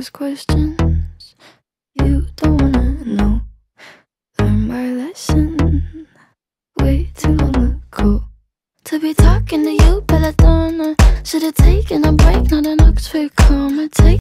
ask questions you don't wanna know. Learn my lesson way too long ago. To be talking to you, belladonna. Should've taken a break, not an Oxford comma. Take